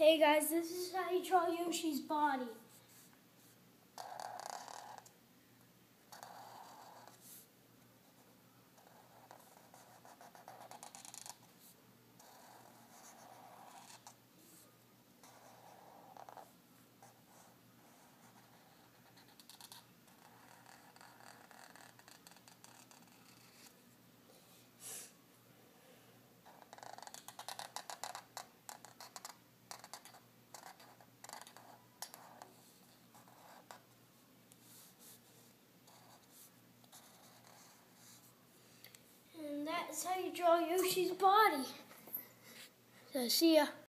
Hey guys, this is how you draw Yoshi's body. And that's how you draw Yoshi's body. So see ya.